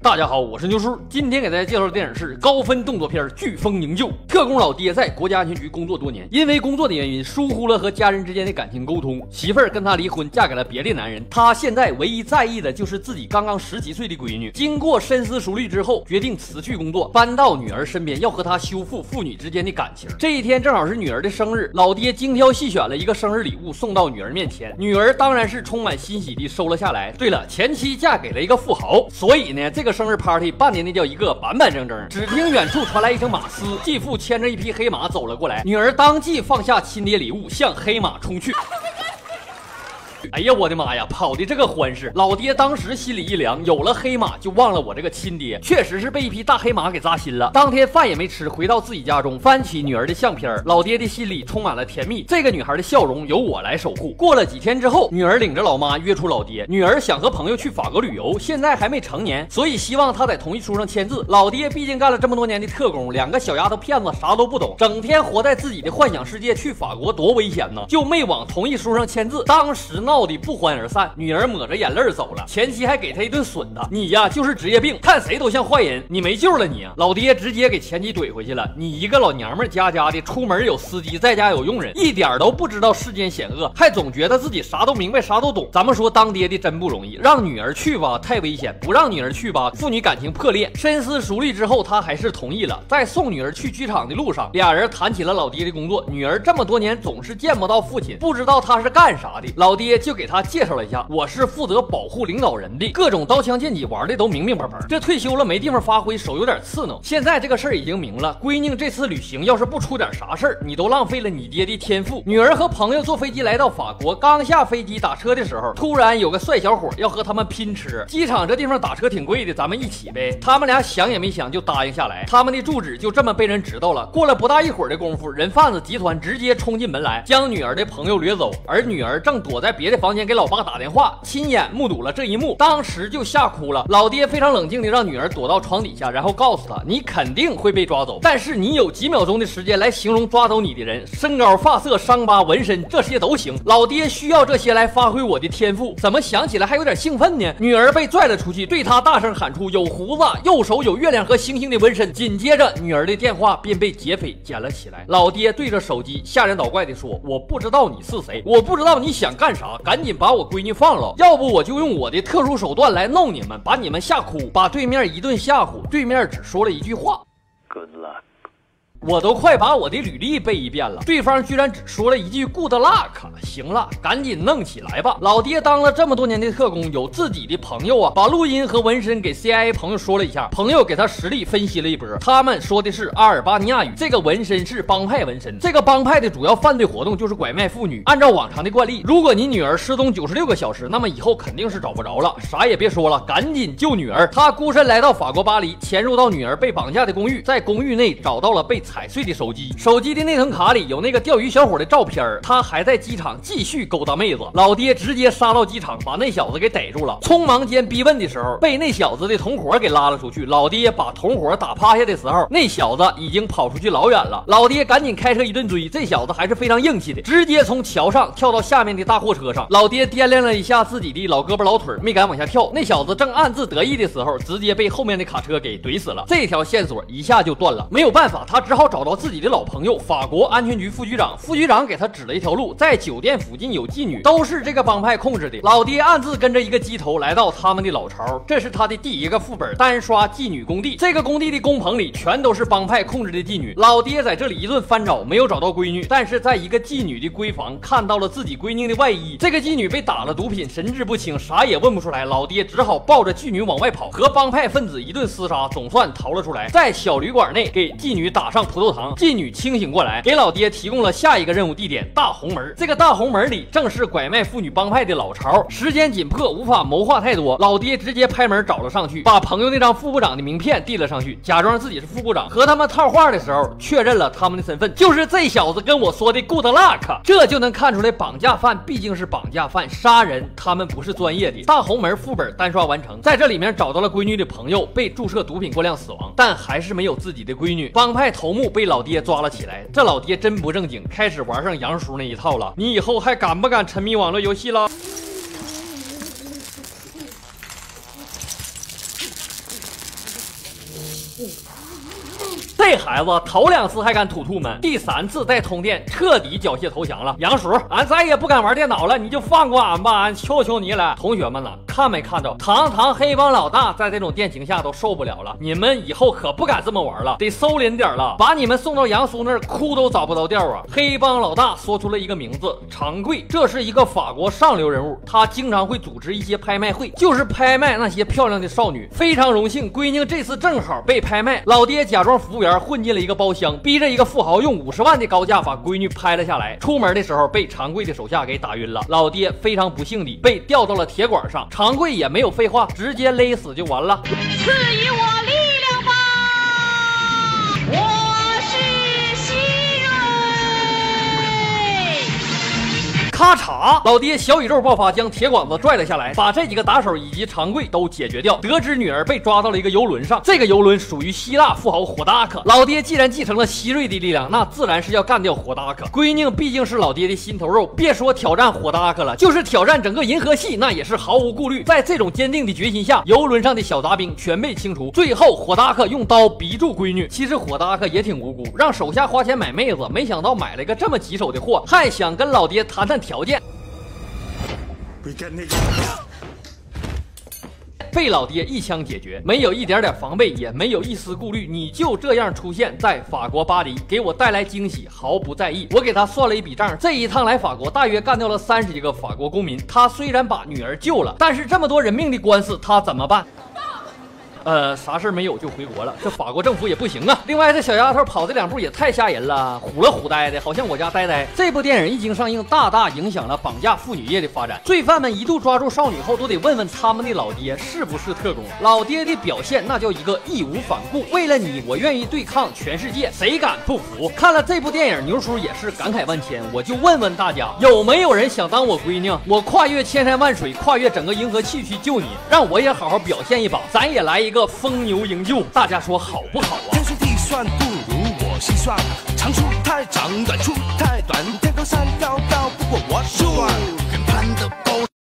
大家好，我是牛叔，今天给大家介绍的电影是高分动作片《飓风营救》。特工老爹在国家安全局工作多年，因为工作的原因疏忽了和家人之间的感情沟通，媳妇儿跟他离婚，嫁给了别的男人。他现在唯一在意的就是自己刚刚10几岁的闺女。经过深思熟虑之后，决定辞去工作，搬到女儿身边，要和她修复父女之间的感情。这一天正好是女儿的生日，老爹精挑细选了一个生日礼物送到女儿面前，女儿当然是充满欣喜地收了下来。对了，前妻嫁给了一个富豪，所以呢，这个生日 party 办的那叫一个板板正正。只听远处传来一声马嘶，继父牵着一匹黑马走了过来，女儿当即放下亲爹礼物，向黑马冲去。哎呀，我的妈呀，跑的这个欢实！老爹当时心里一凉，有了黑马就忘了我这个亲爹，确实是被一匹大黑马给扎心了。当天饭也没吃，回到自己家中，翻起女儿的相片，老爹的心里充满了甜蜜。这个女孩的笑容由我来守护。过了几天之后，女儿领着老妈约出老爹，女儿想和朋友去法国旅游，现在还没成年，所以希望她在同意书上签字。老爹毕竟干了这么多年的特工，两个小丫头片子啥都不懂，整天活在自己的幻想世界，去法国多危险呢，就没往同意书上签字。当时闹得不欢而散，女儿抹着眼泪走了，前妻还给他一顿损的，你呀就是职业病，看谁都像坏人，你没救了你啊！老爹直接给前妻怼回去了，你一个老娘们家的，出门有司机，在家有佣人，一点都不知道世间险恶，还总觉得自己啥都明白啥都懂。咱们说当爹的真不容易，让女儿去吧太危险，不让女儿去吧父女感情破裂。深思熟虑之后，他还是同意了。在送女儿去剧场的路上，俩人谈起了老爹的工作。女儿这么多年总是见不到父亲，不知道他是干啥的，老爹就给他介绍了一下，我是负责保护领导人的，各种刀枪剑戟玩的都明明白白。这退休了没地方发挥，手有点刺挠。现在这个事儿已经明了，闺女这次旅行要是不出点啥事儿，你都浪费了你爹的天赋。女儿和朋友坐飞机来到法国，刚下飞机打车的时候，突然有个帅小伙要和他们拼车。机场这地方打车挺贵的，咱们一起呗。他们俩想也没想就答应下来，他们的住址就这么被人知道了。过了不大一会儿的功夫，人贩子集团直接冲进门来，将女儿的朋友掠走，而女儿正躲在别的房间给老爸打电话，亲眼目睹了这一幕，当时就吓哭了。老爹非常冷静地让女儿躲到床底下，然后告诉她，你肯定会被抓走，但是你有几秒钟的时间来形容抓走你的人，身高、发色、伤疤、纹身，这些都行。老爹需要这些来发挥我的天赋。怎么想起来还有点兴奋呢？女儿被拽了出去，对他大声喊出有胡子，右手有月亮和星星的纹身。紧接着女儿的电话便被劫匪捡了起来。老爹对着手机吓人倒怪地说，我不知道你是谁，我不知道你想干啥，赶紧把我闺女放了，要不我就用我的特殊手段来弄你们，把你们吓哭。把对面一顿吓唬，对面只说了一句话 Good luck。 我都快把我的履历背一遍了，对方居然只说了一句 good luck。 行了，赶紧弄起来吧。老爹当了这么多年的特工，有自己的朋友啊，把录音和纹身给 CIA 朋友说了一下，朋友给他实力分析了一波，他们说的是阿尔巴尼亚语，这个纹身是帮派纹身，这个帮派的主要犯罪活动就是拐卖妇女。按照往常的惯例，如果你女儿失踪96个小时，那么以后肯定是找不着了，啥也别说了，赶紧救女儿。他孤身来到法国巴黎，潜入到女儿被绑架的公寓，在公寓内找到了被踩碎的手机，手机的内存卡里有那个钓鱼小伙的照片，他还在机场继续勾搭妹子。老爹直接杀到机场，把那小子给逮住了。匆忙间逼问的时候，被那小子的同伙给拉了出去。老爹把同伙打趴下的时候，那小子已经跑出去老远了。老爹赶紧开车一顿追，这小子还是非常硬气的，直接从桥上跳到下面的大货车上。老爹掂量了一下自己的老胳膊老腿，没敢往下跳。那小子正暗自得意的时候，直接被后面的卡车给怼死了。这条线索一下就断了。没有办法，他只好找到自己的老朋友法国安全局副局长，副局长给他指了一条路，在酒店附近有妓女，都是这个帮派控制的。老爹暗自跟着一个鸡头来到他们的老巢，这是他的第一个副本，单刷妓女工地。这个工地的工棚里全都是帮派控制的妓女。老爹在这里一顿翻找，没有找到闺女，但是在一个妓女的闺房看到了自己闺女的外衣。这个妓女被打了毒品，神志不清，啥也问不出来。老爹只好抱着妓女往外跑，和帮派分子一顿厮杀，总算逃了出来。在小旅馆内给妓女打上葡萄糖，妓女清醒过来，给老爹提供了下一个任务地点大红门。这个大红门里正是拐卖妇女帮派的老巢。时间紧迫，无法谋划太多，老爹直接拍门找了上去，把朋友那张副部长的名片递了上去，假装自己是副部长。和他们套话的时候，确认了他们的身份，就是这小子跟我说的 good luck。 这就能看出来，绑架犯毕竟是绑架犯，杀人他们不是专业的。大红门副本单刷完成，在这里面找到了闺女的朋友被注射毒品过量死亡，但还是没有自己的闺女。帮派头目被老爹抓了起来，这老爹真不正经，开始玩上杨叔那一套了。你以后还敢不敢沉迷网络游戏了？ 这孩子头2次还敢吐吐门，第3次再通电，彻底缴械投降了。杨叔，俺再也不敢玩电脑了，你就放过俺吧，俺求求你了。同学们呢，看没看着，堂堂黑帮老大在这种电情下都受不了了。你们以后可不敢这么玩了，得收敛点了，把你们送到杨叔那儿，哭都找不着调啊。黑帮老大说出了一个名字，长贵，这是一个法国上流人物，他经常会组织一些拍卖会，就是拍卖那些漂亮的少女。非常荣幸，闺女这次正好被拍卖，老爹假装服务员混进了一个包厢，逼着一个富豪用50万的高价把闺女拍了下来。出门的时候被长贵的手下给打晕了，老爹非常不幸地被吊到了铁管上，长贵也没有废话，直接勒死就完了。 赐予我力量吧，我是希瑞。 咔嚓，老爹小宇宙爆发，将铁管子拽了下来，把这几个打手以及长贵都解决掉。得知女儿被抓到了一个游轮上，这个游轮属于希腊富豪火达克。老爹既然继承了希瑞的力量，那自然是要干掉火达克。闺女毕竟是老爹的心头肉，别说挑战火达克了，就是挑战整个银河系，那也是毫无顾虑。在这种坚定的决心下，游轮上的小杂兵全被清除。最后，火达克用刀逼住闺女。其实火达克也挺无辜，让手下花钱买妹子，没想到买了一个这么棘手的货，还想跟老爹谈谈条件。被老爹一枪解决，没有一点点防备，也没有一丝顾虑，你就这样出现在法国巴黎，给我带来惊喜，毫不在意。我给他算了一笔账，这一趟来法国大约干掉了30几个法国公民。他虽然把女儿救了，但是这么多人命的官司他怎么办？啥事没有就回国了，这法国政府也不行啊。另外，这小丫头跑这2步也太吓人了，虎了虎呆的，好像我家呆呆。这部电影一经上映，大大影响了绑架妇女业的发展。罪犯们一度抓住少女后，都得问问他们的老爹是不是特工。老爹的表现那叫一个义无反顾，为了你，我愿意对抗全世界，谁敢不服？看了这部电影，牛叔也是感慨万千。我就问问大家，有没有人想当我闺女？我跨越千山万水，跨越整个银河系去救你，让我也好好表现一把，咱也来一个疯牛营救，大家说好不好啊？ 天数地算不如我细算，长处太长，短处太短，天高山高高不过我算。看攀的高